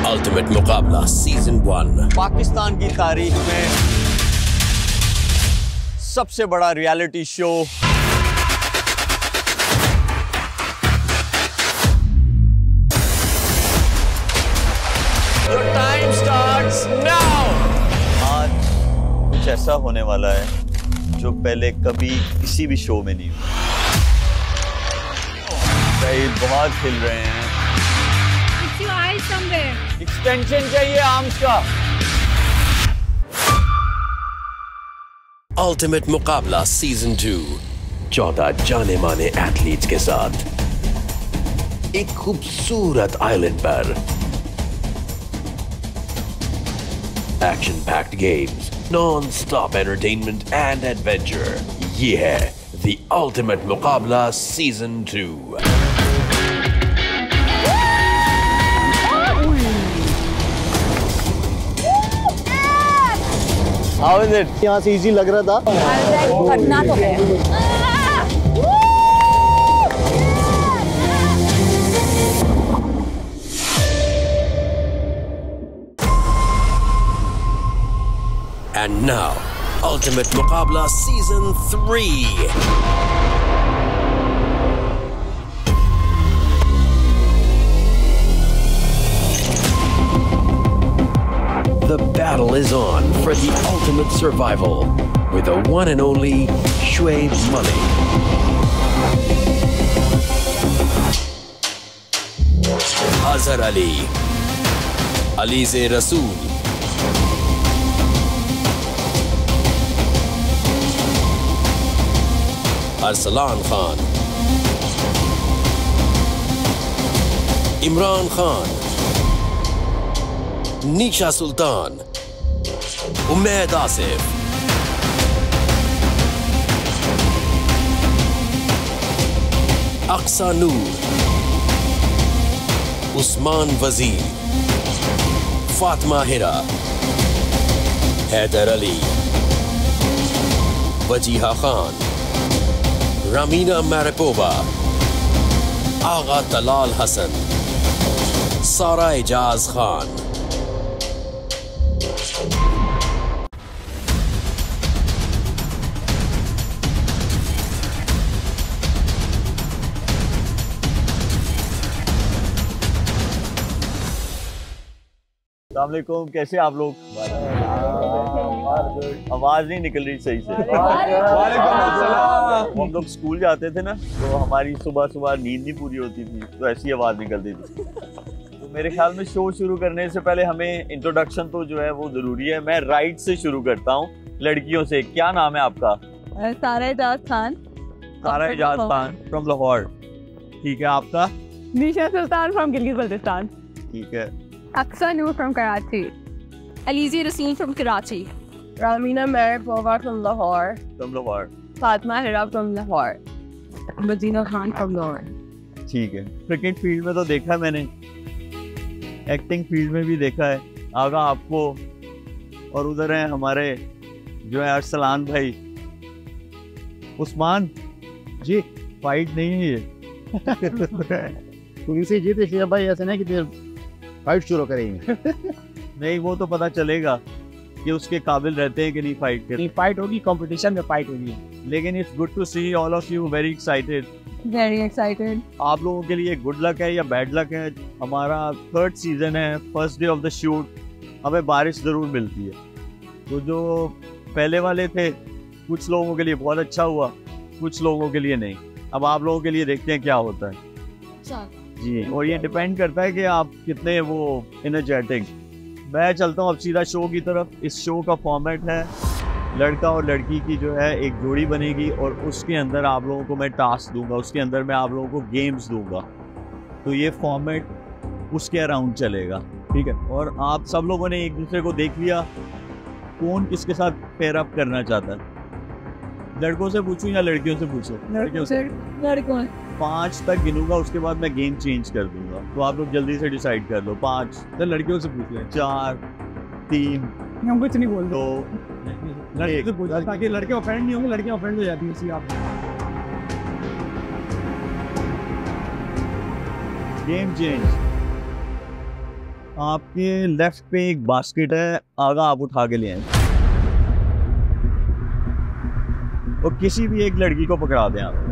Ultimate मुकाबला season 1। Pakistan की तारीख में सबसे बड़ा reality show Your time starts now। आज कुछ ऐसा होने वाला है जो पहले कभी किसी भी शो में नहीं हुआ। कई बहुत हिल रहे हैं। एक्सटेंशन चाहिए आर्म्स का। अल्टीमेट मुकाबला सीजन 2। 14 जाने माने एथलीट्स के साथ एक खूबसूरत आइलैंड पर action packed games, non stop entertainment and adventure. ये है द अल्टीमेट मुकाबला सीजन 2। How is it? यहाँ से इजी लग रहा था। करना तो है। And now, Ultimate Muqabla Season 3. The battle is on for the ultimate survival with the one and only Shoaib Malik. Azhar Ali, Alize Rasool, Arsalan Khan, Imran Khan, Nisha Sultan, Umaid Asif, Aqsa Noor, Usman Wazir, Fatma Hira, Haider Ali, Wajiha Khan, Ramina Maripova, Agha Talal Hassan, Sara Ijaz Khan। अस्सलामुअलैकुम, कैसे आप लोग? आवाज नहीं निकल रही सही से। हम लोग स्कूल जाते थे ना, तो हमारी सुबह सुबह नींद नहीं पूरी होती थी, तो ऐसी आवाज निकलती थी। तो मेरे ख्याल में शो शुरू करने से पहले हमें इंट्रोडक्शन तो जो है वो जरूरी है। मैं राइट से शुरू करता हूँ, लड़कियों से। क्या नाम है आपका? सारा इजाज खान। सारा इजाज खान फ्रॉम लाहौर। ठीक है, आपका? निशा सुल्तान फ्रॉम गिलगित बल्तिस्तान। ठीक है। Aqsa Noor from Karachi. Aliza Raseen from Karachi. Ramina Maripova from Lahore. तुम लाहौर। फातिमा हिरा फ्रॉम लाहौर। मदीना खान फ्रॉम लाहौर। ठीक है। क्रिकेट फील्ड में तो देखा है मैंने, एक्टिंग फील्ड में भी देखा है। आगा आपको, और उधर हैं हमारे जो है अरसलान भाई। उस्मान जी, फाइट नहीं है ये। पुलिस से जीते शेर भाई, ऐसे नहीं कि फाइट शुरू करेंगे। नहीं, वो तो पता चलेगा कि उसके काबिल रहते हैं कि नहीं फाइट के। नहीं, फाइट होगी, कंपटीशन में फाइट होगी। लेकिन it's good to see all of you very excited. Very excited. आप लोगों के लिए गुड लक है या बैड लक है? हमारा 3rd सीजन है, first day of the shoot हमें बारिश ज़रूर मिलती है। तो जो पहले वाले थे, कुछ लोगों के लिए बहुत अच्छा हुआ, कुछ लोगों के लिए नहीं। अब आप लोगों के लिए देखते हैं क्या होता है जी। और ये डिपेंड करता है कि आप कितने वो एनर्जेटिक। मैं चलता हूँ अब सीधा शो की तरफ। इस शो का फॉर्मेट है, लड़का और लड़की की जो है एक जोड़ी बनेगी और उसके अंदर आप लोगों को मैं टास्क दूंगा, उसके अंदर मैं आप लोगों को गेम्स दूंगा। तो ये फॉर्मेट उसके अराउंड चलेगा, ठीक है? और आप सब लोगों ने एक दूसरे को देख लिया, कौन किसके साथ पेयर अप करना चाहता है? लड़कों से पूछूं या लड़कियों से पूछूं? लड़कों से। 5 तक गिनूंगा, उसके बाद मैं गेम चेंज कर दूंगा। तो आप लोग जल्दी से डिसाइड कर लो। 5। तो लड़कियों से पूछ लें। 4, 3, हम कुछ नहीं बोल 2, लड़के से पूछ, ताकि लड़के ऑफेंड नहीं होंगे। लड़कियां ऑफेंड हो जाती है इसी आप। Game change. आपके लेफ्ट पे एक बास्केट है, आगा आप उठा के ले आए और किसी भी एक लड़की को पकड़ा दें आप।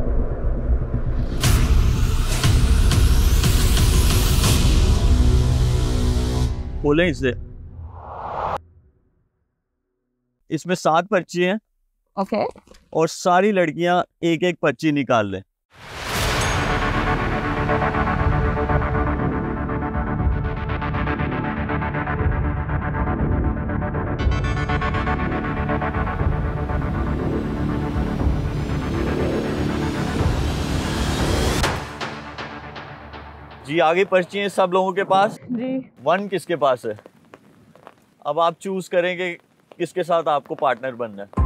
खोलें इसे। इसमें 7 पर्ची हैं। ओके। और सारी लड़कियां एक एक पर्ची निकाल लें। जी आगे पर्ची हैं सब लोगों के पास जी। 1 किसके पास है? अब आप चूज करेंगे किसके साथ आपको पार्टनर बनना है।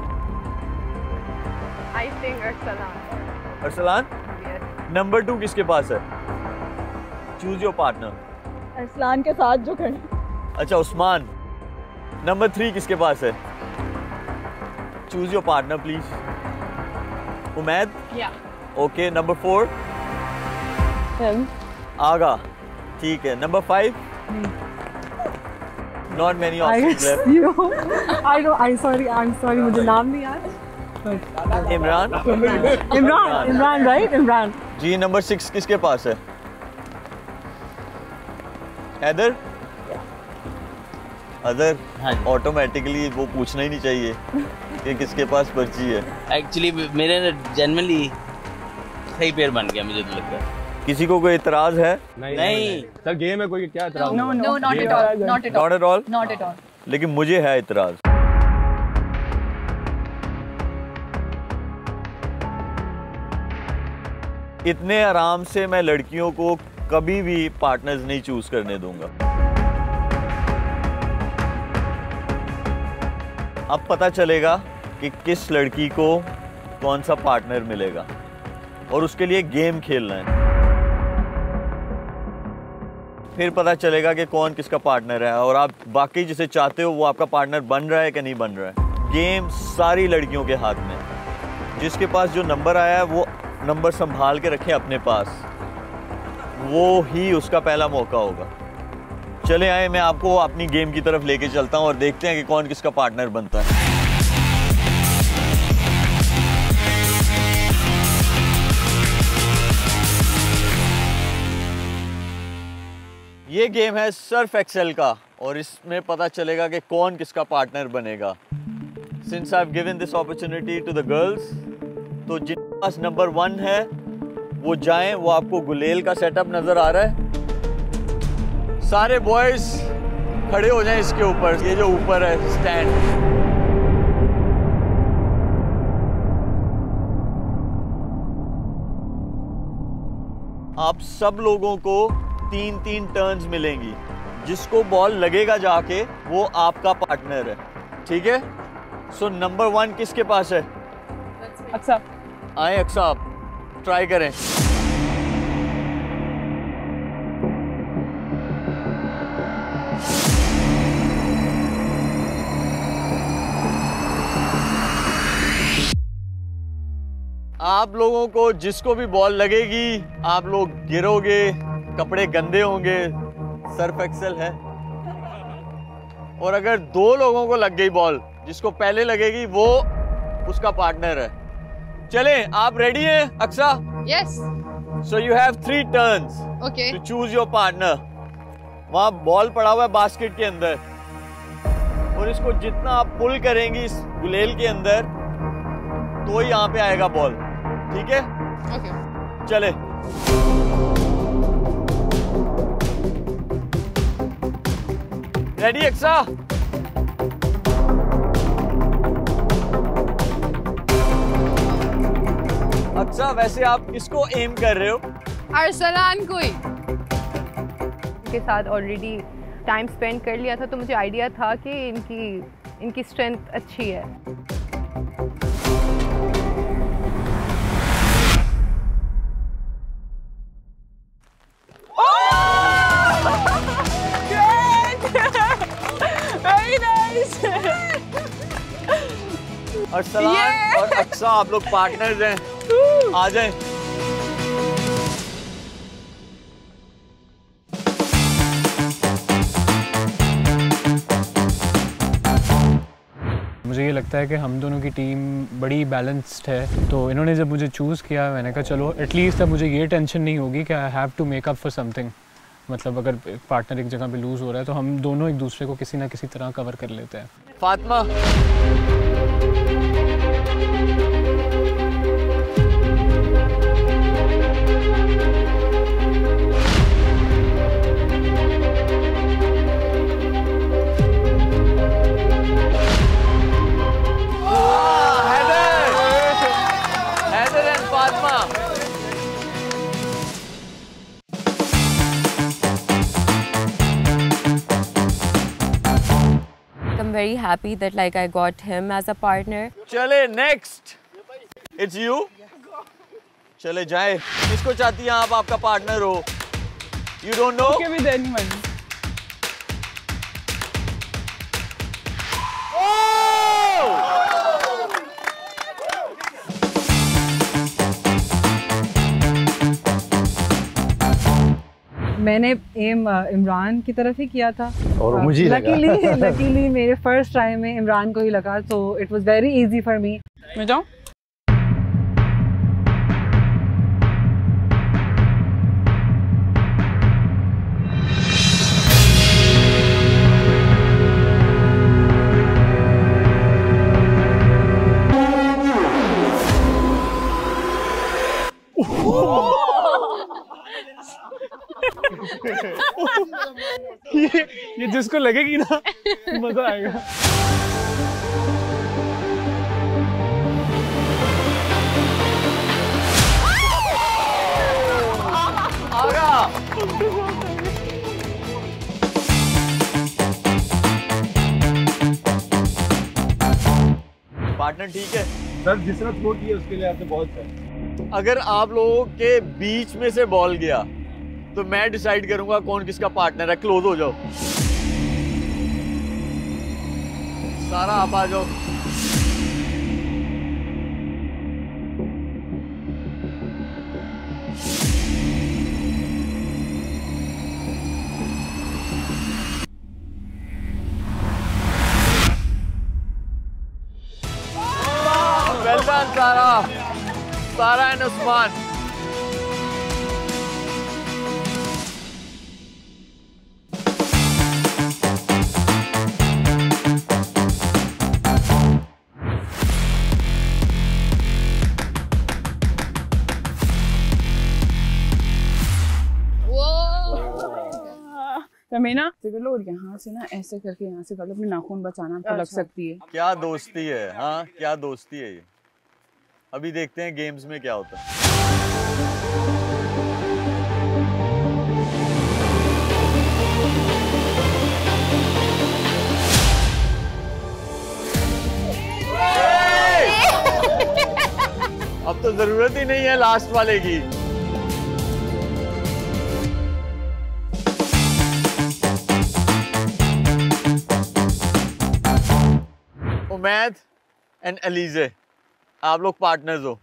I think Arsalan. Arsalan. Yes. Number 2 किसके पास है? Choose your partner. अरसलान के साथ जो खड़े। अच्छा उस्मान। नंबर 3 किसके पास है? Choose your partner please. Umaid. Yeah. Okay number 4 Him. Agha. ठीक है number 5 not many options left. You. I'm sorry. मुझे नाम नहीं याद। इमरान। इमरान राइट इमरान। जी नंबर 6 किसके पास है? हैदर। अदर ऑटोमेटिकली वो पूछना ही नहीं चाहिए कि किसके पास पर्ची है। एक्चुअली मेरे जेन्युइनली सही पेयर बन गया मुझे तो लगता है। किसी को कोई इतराज है? नहीं सर गेम है कोई क्या इतराज? No, not at all. Not at all. लेकिन मुझे है इतराज। इतने आराम से मैं लड़कियों को कभी भी पार्टनर्स नहीं चूज करने दूंगा। अब पता चलेगा कि किस लड़की को कौन सा पार्टनर मिलेगा और उसके लिए गेम खेलना है। फिर पता चलेगा कि कौन किसका पार्टनर है और आप बाकी जिसे चाहते हो वो आपका पार्टनर बन रहा है कि नहीं बन रहा है। गेम सारी लड़कियों के हाथ में है। जिसके पास जो नंबर आया है वो नंबर संभाल के रखें अपने पास, वो ही उसका पहला मौका होगा। चले आए, मैं आपको अपनी गेम की तरफ लेके चलता हूं और देखते हैं कि कौन किसका पार्टनर बनता है। ये गेम है सर्फ एक्सेल का और इसमें पता चलेगा कि कौन किसका पार्टनर बनेगा। Since I have given this opportunity to the girls, तो जिनके पास नंबर 1 है वो जाएं। वो आपको गुलेल का सेटअप नजर आ रहा है। सारे बॉयज खड़े हो जाएं इसके ऊपर, ये जो ऊपर है स्टैंड। आप सब लोगों को 3-3 टर्न्स मिलेंगी। जिसको बॉल लगेगा जाके वो आपका पार्टनर है, ठीक है? सो नंबर 1 किसके पास है? अच्छा आए अक्सा, आप ट्राई करें। आप लोगों को जिसको भी बॉल लगेगी आप लोग गिरोगे, कपड़े गंदे होंगे, सर्फ एक्सेल है। और अगर 2 लोगों को लग गई बॉल, जिसको पहले लगेगी वो उसका पार्टनर है। चले, आप रेडी हैं Aqsa? Yes. So you have 3 turns Okay. to choose your partner. वहाँ बॉल पड़ा हुआ है बास्केट के अंदर और इसको जितना आप पुल करेंगी इस गुलेल के अंदर तो ही यहाँ पे आएगा बॉल, ठीक है? Okay. चले। रेडी अक्सा? अक्सा वैसे आप किसको एम कर रहे हो? अरसलान कोई के साथ ऑलरेडी टाइम स्पेंड कर लिया था तो मुझे आइडिया था कि इनकी स्ट्रेंथ अच्छी है। अरसलान और अक्सा आप लोग पार्टनर्स हैं, आ जाएं। ये लगता है कि हम दोनों की टीम बड़ी बैलेंस्ड है। तो इन्होंने जब मुझे चूज़ किया, मैंने कहा चलो एटलीस्ट अब मुझे ये टेंशन नहीं होगी कि I have to make up for something. मतलब अगर पार्टनर एक जगह पे लूज़ हो रहा है तो हम दोनों एक दूसरे को किसी ना किसी तरह कवर कर लेते हैं। Fatima, I'm very happy that like I got him as a partner. चले नेक्स्ट, इट्स यू। चले जाए, किसको चाहती हैं आप आपका पार्टनर हो? You don't know? Okay with anyone. मैंने एम इमरान की तरफ ही किया था और मुझे लकीली मेरे फर्स्ट ट्राई में इमरान को ही लगा, तो it was very easy for me. मैं जाऊं? ये जिसको लगेगी ना मजा आएगा। पार्टनर ठीक है सर, जिस तरह थ्रो किया उसके लिए आपने बहुत सर। अगर आप लोगों के बीच में से बॉल गया तो मैं डिसाइड करूंगा कौन किसका पार्टनर है। क्लोज हो जाओ, सारा आप आ जाओ। Well done Sara and Usman. Ramina लो, और यहाँ से ना ऐसे करके यहाँ से कर लो, अपने नाखून बचाना आपको लग सकती है। क्या दोस्ती है, हाँ क्या दोस्ती है ये। अभी देखते हैं गेम्स में क्या होता है। अब तो जरूरत ही नहीं है लास्ट वाले की। उमैद एंड अलीज़े, आप लोग पार्टनर्स हो।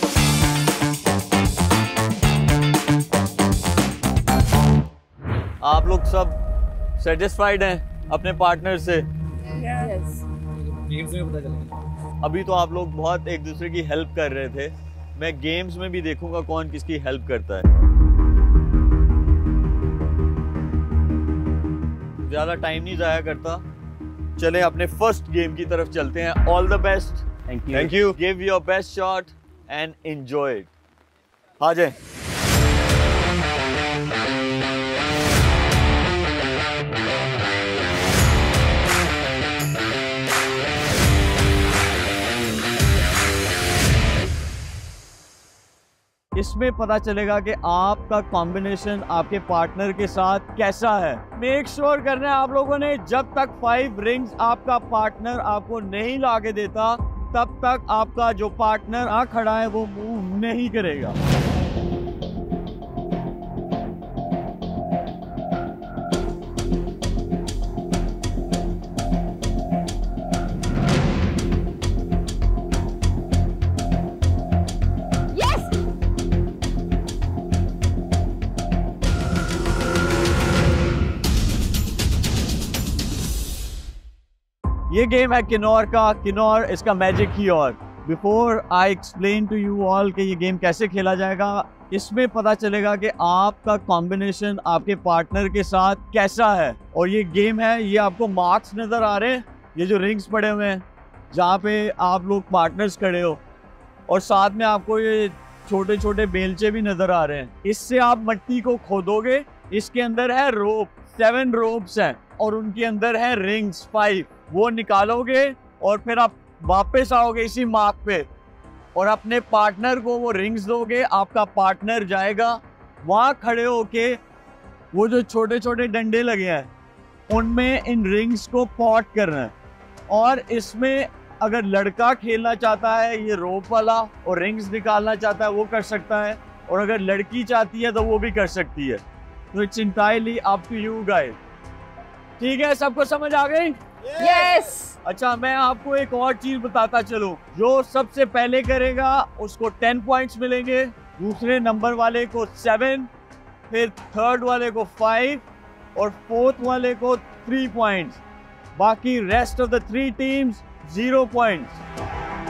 आप लोग सब सेटिस्फाइड हैं अपने पार्टनर से? Yes. अभी तो आप लोग बहुत एक दूसरे की हेल्प कर रहे थे, मैं गेम्स में भी देखूंगा कौन किसकी हेल्प करता है। ज्यादा टाइम नहीं जाया करता, चले अपने फर्स्ट गेम की तरफ चलते हैं। All the best. Thank you. Give your best shot and enjoy it. आ जाए। इसमें पता चलेगा कि आपका कॉम्बिनेशन आपके पार्टनर के साथ कैसा है। मेक श्योर करना है आप लोगों ने, जब तक 5 रिंग्स आपका पार्टनर आपको नहीं लाके देता तब तक आपका जो पार्टनर खड़ा है वो मूव नहीं करेगा। ये गेम है किन्नौर का, किन्नौर इसका मैजिक की और before I explain to you all कि ये गेम कैसे खेला जाएगा, इसमें पता चलेगा कि आपका कॉम्बिनेशन आपके पार्टनर के साथ कैसा है। और ये गेम है, ये आपको मार्क्स नज़र आ रहे हैं, ये जो रिंग्स पड़े हुए हैं जहाँ पे आप लोग पार्टनर्स खड़े हो, और साथ में आपको ये छोटे छोटे बेलचे भी नज़र आ रहे हैं। इससे आप मिट्टी को खोदोगे। इसके अंदर है रोप, 7 रोप्स हैं और उनके अंदर है रिंग्स 5। वो निकालोगे और फिर आप वापस आओगे इसी मार्क पे और अपने पार्टनर को वो रिंग्स दोगे। आपका पार्टनर जाएगा वहाँ खड़े होके, वो जो छोटे छोटे डंडे लगे हैं उनमें इन रिंग्स को पॉट करना है। और इसमें अगर लड़का खेलना चाहता है ये रोप वाला और रिंग्स निकालना चाहता है वो कर सकता है, और अगर लड़की चाहती है तो वो भी कर सकती है। तो it's entirely up to you guys. ठीक है, सबको समझ आ गई? यस। अच्छा, मैं आपको एक और चीज बताता चलूं। जो सबसे पहले करेगा उसको 10 पॉइंट्स मिलेंगे, दूसरे नंबर वाले को 7, फिर थर्ड वाले को 5 और फोर्थ वाले को 3 पॉइंट्स। बाकी rest of the 3 teams 0 points.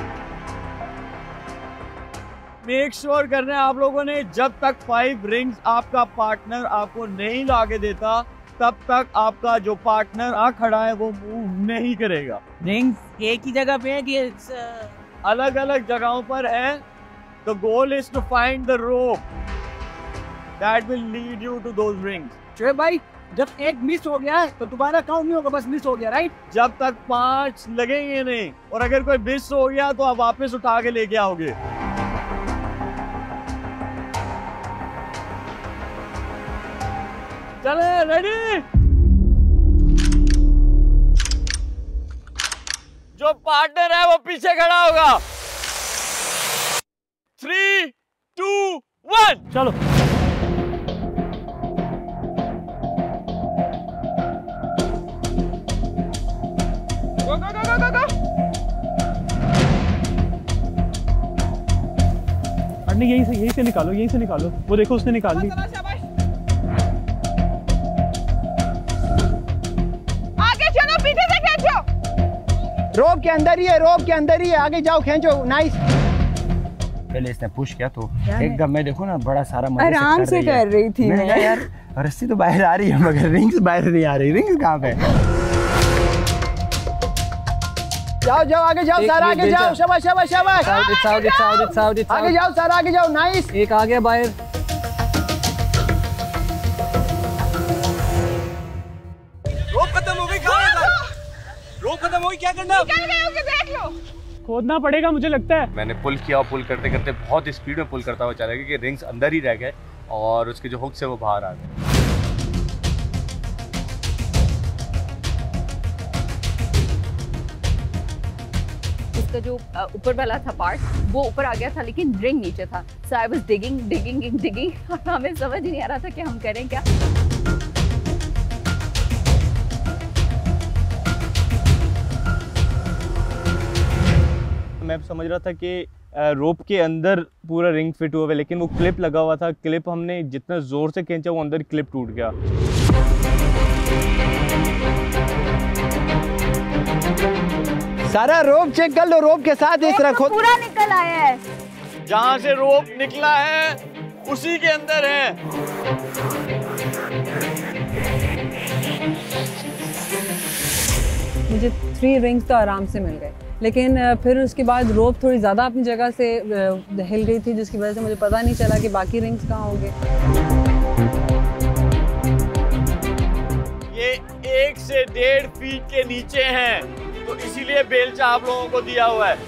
Make sure करना है आप लोगों ने, जब तक 5 रिंग्स आपका पार्टनर आपको नहीं लाके देता तब तक आपका जो पार्टनर आ खड़ा है वो मूव नहीं करेगा। रिंग्स एक ही जगह पे है कि अलग अलग जगहों पर है। The goal is to find the rope that will lead you to those rings. Shoaib भाई, जब एक मिस हो गया है तो दोबारा काउंट नहीं होगा, बस मिस हो गया, राइट? जब तक 5 लगेंगे नहीं, और अगर कोई मिस हो गया तो आप वापस उठा के लेके आओगे। चले, रेडी? जो पार्टनर है वो पीछे खड़ा होगा। 3, 2, 1 चलो। Go, go, go, go, go, go. अरे यहीं से निकालो, यहीं से निकालो। वो देखो उसने निकाल ली। आगे चलो, पीछे से खींचो। रोप के अंदर ही है, रोप के अंदर ही है, आगे जाओ, खींचो। नाइस। पहले इसने पुश किया तो एकदम मैं देखो ना बड़ा सारा मजे आराम से कर रही थी मैं यार, रस्सी तो बाहर आ रही है मगर रिंग्स बाहर नहीं आ रही। रिंग्स कहाँ पे? जाओ जाओ, आगे जाओ सारा, आगे जाओ। शाबाश शाबाश शाबाश। आगे जाओ सारा, आगे जाओ। नाइस। एक आ गया बाहर। रोप खत्म हो गई, कहाँ है? रोप खत्म हो गई, क्या करना? निकल गए होंगे, देख लो। खोदना पड़ेगा मुझे लगता है। मैंने पुल किया और पुल करते करते बहुत स्पीड में पुल करता हुआ चला गया कि रिंग्स अंदर ही रह गए और उसके जो हुक्स है वो बाहर आ गए। इसका जो ऊपर वाला था पार्ट वो ऊपर आ गया था लेकिन रिंग नीचे था। सो आई वाज डिगिंग और हमें समझ ही नहीं आ रहा था कि हम करें क्या। मैं समझ रहा था कि रोप के अंदर पूरा रिंग फिट हुआ है, लेकिन वो क्लिप लगा हुआ था। क्लिप हमने जितना जोर से खींचा वो अंदर क्लिप टूट गया। सारा रोप चेक कर लो, रोप के साथ इस तरह खोद। पूरा निकल आया है। जहाँ से रोप निकला है उसी के अंदर है। मुझे 3 रिंग्स तो आराम से मिल गए, लेकिन फिर उसके बाद रोप थोड़ी ज़्यादा अपनी जगह से हिल गई थी, जिसकी वजह से मुझे पता नहीं चला कि बाकी रिंग्स कहाँ होंगे। ये 1 से 1.5 फीट के नीचे हैं, तो इसीलिए बेलचा आप लोगों को दिया हुआ है।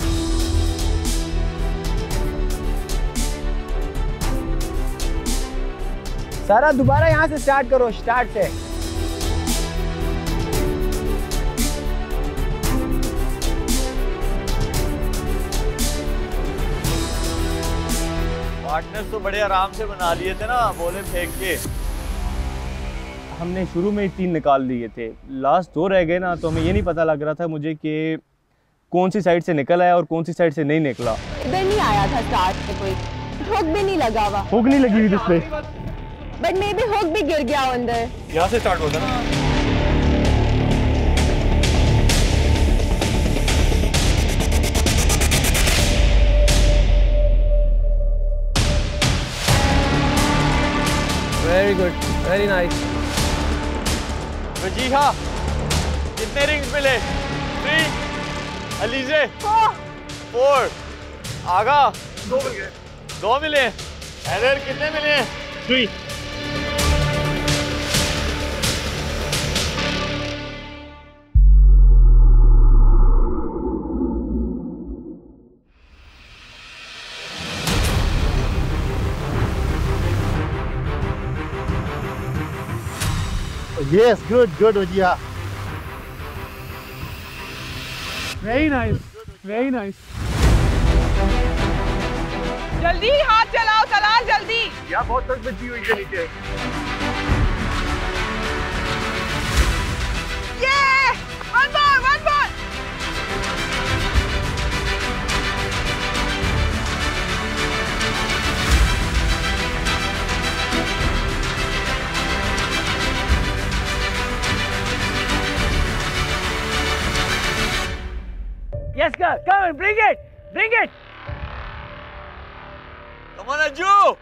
सारा दोबारा यहाँ से स्टार्ट करो, स्टार्ट से। पार्टनर्स तो बड़े आराम से बना लिए थे ना, बोले फेंक के। हमने शुरू में 3 निकाल दिए थे, लास्ट 2 रह गए ना, तो हमें ये नहीं पता लग रहा था मुझे कि कौन सी साइड से निकल आया और कौन सी साइड से नहीं निकला। इधर नहीं आया था स्टार्ट से, कोई हुक भी नहीं लगा हुआ। हुक नहीं लगी हुई इस पे, बट मे बी हुक भी गिर गया अंदर। यहाँ से स्टार्ट होता ना। Very good. Very nice. Wajiha कितने रिंग्स मिले? 3। अलीजे 4। आगा 2 मिल गए। 2 मिले। हैदर कितने मिले? 3। Yes, good, Wajia. Very nice, very nice. जल्दी हाथ चलाओ तलाल, जल्दी। यहाँ बहुत तक बची हुई है नीचे। One more. Yes, girl, come on, bring it. Come on, Ajju.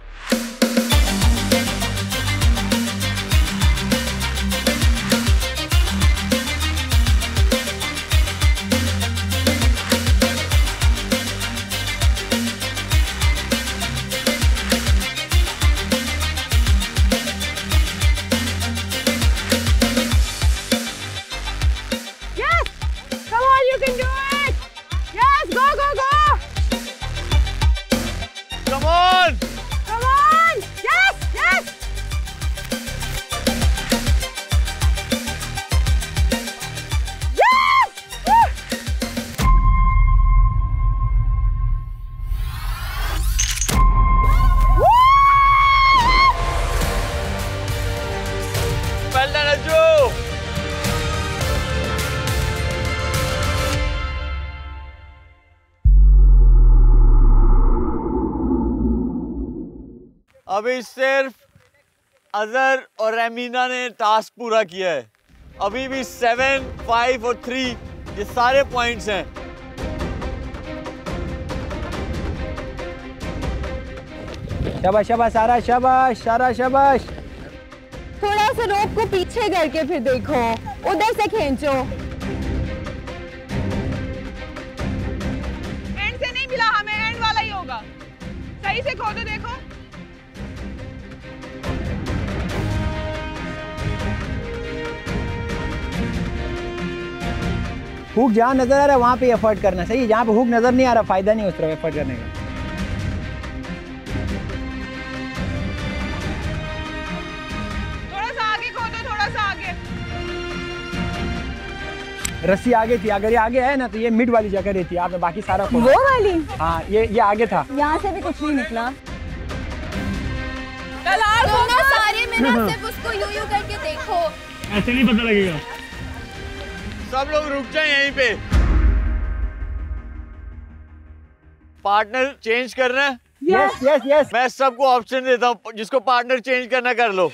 Yes, come on, you can do it. Yes, go. Come on. Yes. Well done, Ajju. अभी सिर्फ अजहर और रमीना ने टास्क पूरा किया है। अभी भी 7, 5 और 3 ये सारे पॉइंट्स हैं। शाबाश। थोड़ा सा रोप को पीछे करके फिर देखो, उधर से खींचो। एंड से नहीं मिला हमें, एंड वाला ही होगा। सही से खोदो, देखो। हुक जहाँ नजर आ रहा है वहाँ पे एफर्ट करना सही है। जहाँ पे हुक नजर नहीं आ रहा फायदा नहीं उस तरफ एफर्ट करने का। थोड़ा सा आगे खोदो, थोड़ा सा आगे। रस्सी आगे थी, अगर ये आगे है ना तो ये मिड वाली जगह रहती है। आपने बाकी सारा खोदा। वो वाली? हाँ, ये आगे था। यहाँ से भी कुछ नहीं निकला। दोनों सारे में ना सिर्फ उसको यूं करके देखो। ऐसे नहीं पता लगेगा। सब लोग रुक जाए यहीं पे। पार्टनर चेंज करना है? यस। मैं सबको ऑप्शन देता हूँ, जिसको पार्टनर चेंज करना कर लो।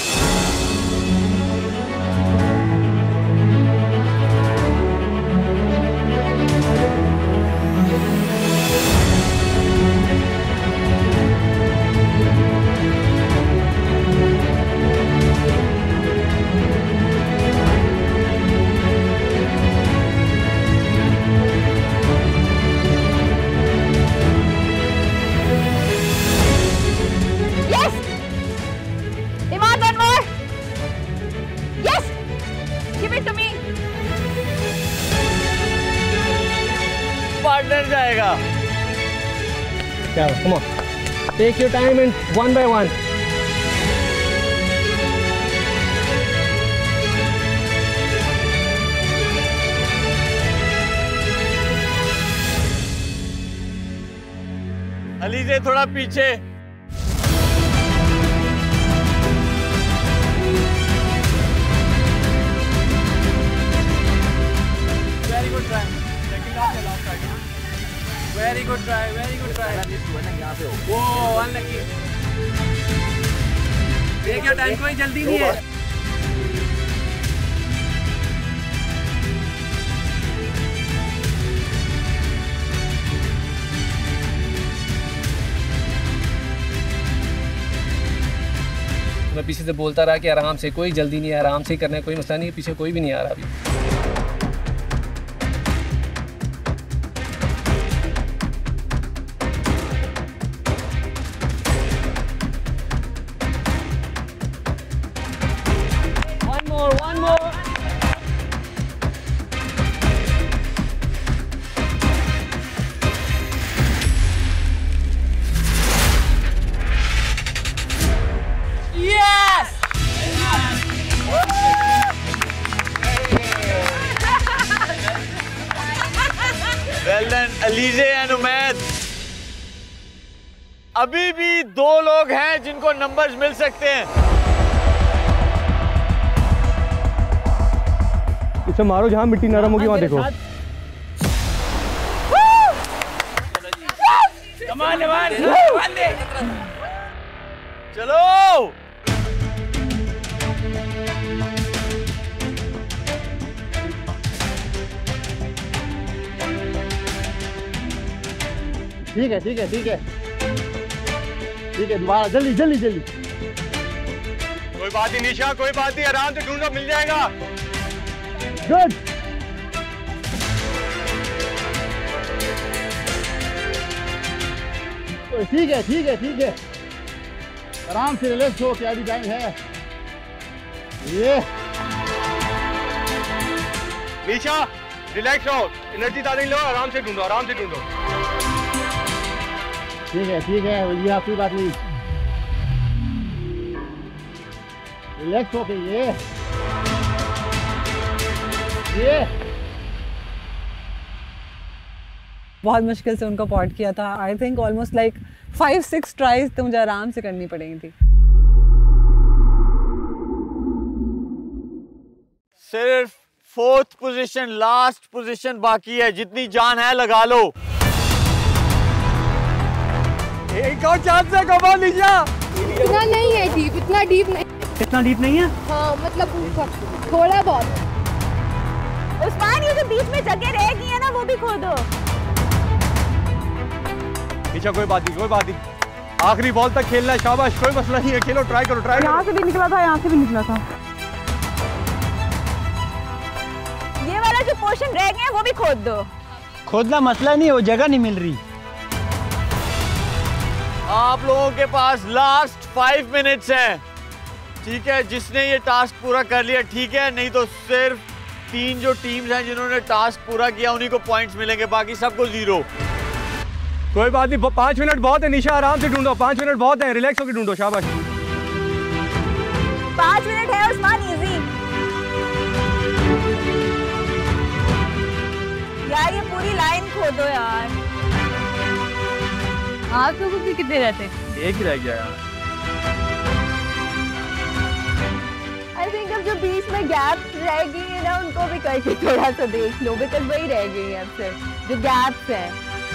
पार्टनर जाएगा। Come on. Take your time and one by one. Ali से थोड़ा पीछे। Very good try. Second off the last try. Very good try. Whoa, unlucky. Take your time, कोई जल्दी नहीं है। मैं पीछे से बोलता रहा कि आराम से, कोई जल्दी नहीं है, आराम से ही करना है, कोई मसला नहीं है, पीछे कोई भी नहीं आ रहा अभी। One more. Yes! Well done, Alize and Umaid. अभी भी 2 लोग हैं जिनको नंबर्स मिल सकते हैं। इसे मारो जहाँ मिट्टी नरम होगी वहाँ देखो। चलो ठीक है ठीक है ठीक है ठीक है, दोबारा जल्दी जल्दी जल्दी। कोई बात नहीं निशा, कोई बात नहीं, आराम से ढूंढो, मिल जाएगा। गुड। ठीक है ठीक है ठीक है, आराम से रिलैक्स हो, क्या भी टाइम है ये। निशा रिलैक्स हो, एनर्जी ताज़ा लो, आराम से ढूंढो, आराम से ढूंढो। ठीक है भैया, कोई बात नहीं, रिलैक्स हो के ये बहुत मुश्किल से उनको पॉट किया था। I think almost like 5-6 tries तो मुझे आराम से करनी पड़ेगी थी। सिर्फ 4th पोजीशन, लास्ट पोजीशन बाकी है। जितनी जान है लगा लो। एक और चांस है, कमा लीजिए। इतना नहीं है डीप, इतना डीप नहीं। इतना डीप नहीं है? हाँ मतलब थोड़ा बहुत। उस्मान ये जो बीच में जगह रह गई है ना, वो भी खोदो। निशा कोई बात नहीं, कोई बात नहीं, आखिरी बॉल तक खेलना है, शाबाश, कोई मसला नहीं है, खेलो, ट्राई करो, ट्राई करो। यहाँ से भी निकला था, यहाँ से भी निकला था। ये वाला जो पोर्शन रह गया है वो भी खोद दो। खोदना मसला नहीं है, वो जगह नहीं मिल रही। आप लोगों के पास लास्ट 5 मिनट्स हैं, ठीक है? जिसने ये टास्क पूरा कर लिया ठीक है, नहीं तो सिर्फ 3 जो टीम्स हैं जिन्होंने टास्क पूरा किया उन्हीं को पॉइंट्स मिलेंगे, बाकी सबको 0। कोई बात नहीं, 5 मिनट बहुत है निशा, आराम से ढूंढो, 5 मिनट बहुत है, रिलैक्स होकर ढूंढो, शाबाश। 5 मिनट है उस्मान, इजी। यार ये पूरी लाइन खोदो यार। आप लोगों के कितने रहते? एक ही रह गया यार। आई थिंक अब जो बीच में गैप रह गई है ना, उनको भी करके थोड़ा सा देख लो, बिकॉज वही रह गई है अब सिर्फ जो गैप्स हैं।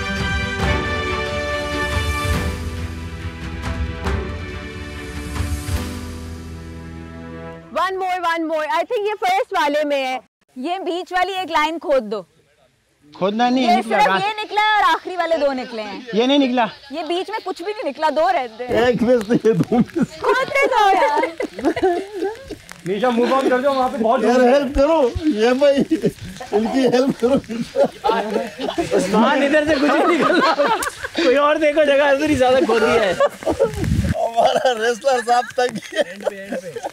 One more. आई थिंक ये फर्स्ट वाले में है। ये बीच वाली एक लाइन खोद दो। खोदना नहीं ये निकला। सिर्फ ये निकला है और आखिरी वाले 2 निकले हैं। ये नहीं निकला। ये बीच में कुछ भी नहीं निकला, 2 रहते हैं। एक में से 2 में से खोदते जाओ यार। निशा मूव ऑन कर जाओ, वहाँ पे बहुत यार हेल्प करो, ये भाई इनकी हेल्प करो। उस्मान इधर से कुछ नहीं निकला, कोई और देखो, जगह इधर ही ज्यादा खोदी है। हमारा रेसलर साहब तक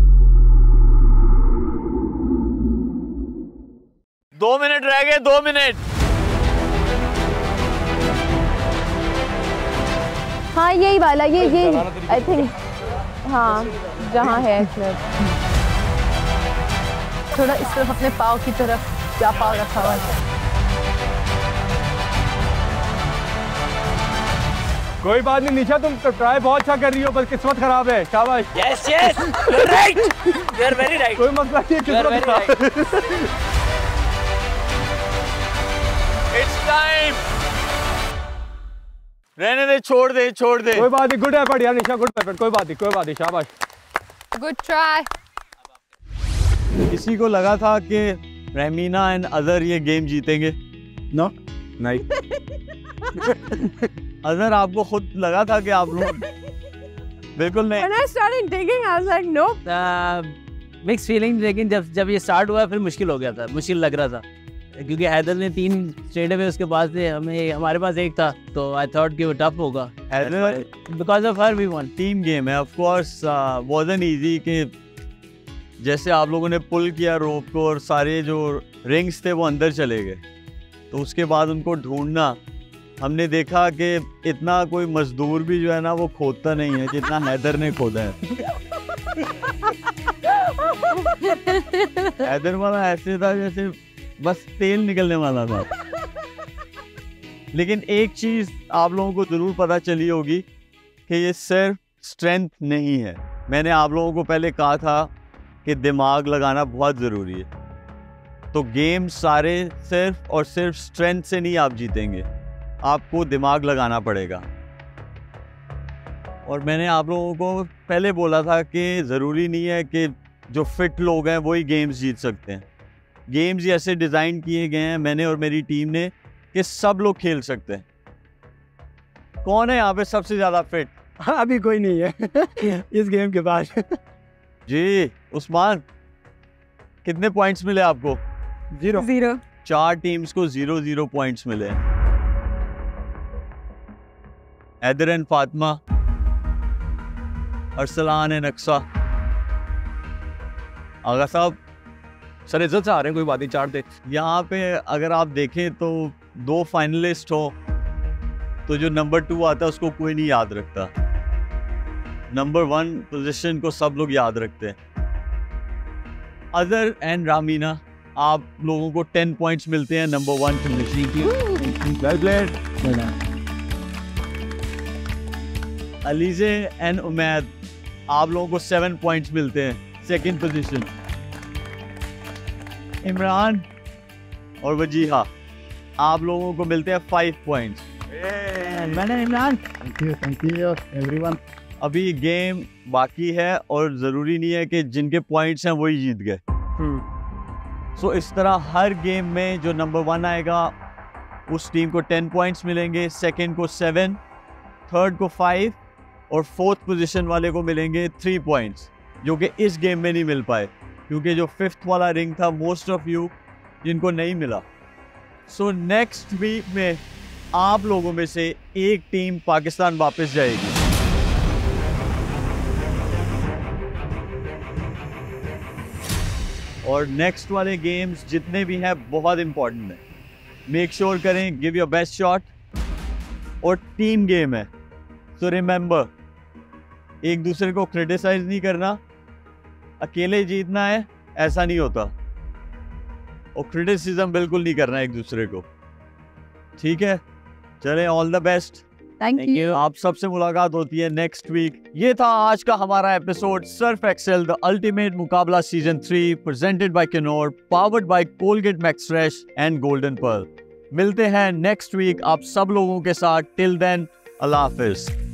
2 मिनट रह गए, 2 मिनट। हाँ यही वाला, ये आई थिंक, हाँ जहाँ है थोड़ा इस तरफ, अपने पाँव की तरफ, क्या पाँव रखा हुआ है। कोई बात नहीं निशा, तुम ट्राई बहुत अच्छा कर रही हो, बस किस्मत खराब है, शाबाश। Yes yes, you are right, you are very right. कोई मसला नहीं है, किस्मत खराब। It's time. रहने दे, छोड़ दे। कोई बात नहीं, गुड एफर्ट यार निशा, गुड एफर्ट, कोई बात नहीं, शाबाश। Good try. किसी को लगा था कि रहमीना एंड अजहर ये गेम जीतेंगे? नो नहीं। अजहर आपको खुद लगा था कि आप लोग बिल्कुल नहीं। When I started digging, I was like, nope. Mix feeling, लेकिन जब ये स्टार्ट हुआ फिर मुश्किल हो गया था, मुश्किल लग रहा था क्योंकि हैदर ने 3 स्ट्रेट अवे उसके पास थे, हमारे पास एक था, तो आई थॉट कि वो टफ होगा। Haider because of her we won team game है, ऑफ कोर्स वाज़न्ट इजी कि जैसे आप लोगों ने पुल किया रोप को और सारे जो रिंग्स थे वो अंदर चले गए, तो उसके बाद उनको ढूंढना, हमने देखा कि इतना कोई मजदूर भी जो है ना वो खोदता नहीं है जितना हैदर ने खोदा है। हैदर वाला ऐसे था जैसे बस तेल निकलने वाला था। लेकिन एक चीज आप लोगों को जरूर पता चली होगी कि ये सिर्फ स्ट्रेंथ नहीं है। मैंने आप लोगों को पहले कहा था कि दिमाग लगाना बहुत ज़रूरी है, तो गेम सारे सिर्फ और सिर्फ स्ट्रेंथ से नहीं आप जीतेंगे, आपको दिमाग लगाना पड़ेगा। और मैंने आप लोगों को पहले बोला था कि ज़रूरी नहीं है कि जो फिट लोग हैं वही गेम्स जीत सकते हैं। गेम्स ऐसे डिज़ाइन किए गए हैं मैंने और मेरी टीम ने कि सब लोग खेल सकते हैं। कौन है यहाँ पे सबसे ज़्यादा फिट? अभी कोई नहीं है इस गेम के बाद। जी उस्मान, कितने पॉइंट्स मिले आपको? 0। 4 टीम्स को 0-0 पॉइंट्स मिले। Haider and Fatima, Arsalan and Aqsa. आगा साहब सर इज्जत से आ रहे हैं, कोई बात नहीं, 4 थे। यहाँ पे अगर आप देखें तो 2 फाइनलिस्ट हो तो जो नंबर 2 आता है उसको कोई नहीं याद रखता, नंबर 1 पोजीशन को सब लोग याद रखते हैं। अजहर एंड रामीना, आप लोगों को 10 पॉइंट्स मिलते हैं नंबर 1 पोजीशन की। Well played. Alizeh and Umaid, आप लोगों को 7 पॉइंट्स मिलते हैं सेकंड पोजीशन। इमरान और वजीहा, आप लोगों को मिलते हैं 5 पॉइंट्स। मैंने इमरान, थैंक यू एवरीवन। अभी गेम बाकी है और ज़रूरी नहीं है कि जिनके पॉइंट्स हैं वही जीत गए। सो इस तरह हर गेम में जो नंबर 1 आएगा उस टीम को 10 पॉइंट्स मिलेंगे, सेकंड को 7, थर्ड को 5 और 4th पोजीशन वाले को मिलेंगे 3 पॉइंट्स, जो कि इस गेम में नहीं मिल पाए क्योंकि जो 5th वाला रिंग था मोस्ट ऑफ यू जिनको नहीं मिला। सो नेक्स्ट वीक में आप लोगों में से एक टीम पाकिस्तान वापस जाएगी। और नेक्स्ट वाले गेम्स जितने भी हैं बहुत इंपॉर्टेंट हैं, मेक श्योर करें गिव योर बेस्ट शॉट। और टीम गेम है, सो रिमेंबर एक दूसरे को क्रिटिसाइज नहीं करना, अकेले जीतना है ऐसा नहीं होता, और क्रिटिसिज्म बिल्कुल नहीं करना एक दूसरे को, ठीक है? चलें, all the best. Thank you. आप सबसे मुलाकात होती है नेक्स्ट वीक। ये था आज का हमारा episode Surf Excel the ultimate मुकाबला season 3 presented by Knorr, powered by Colgate Max Fresh and Golden Pearl. मिलते हैं नेक्स्ट वीक आप सब लोगों के साथ। टिल देन, अल्लाह हाफिज।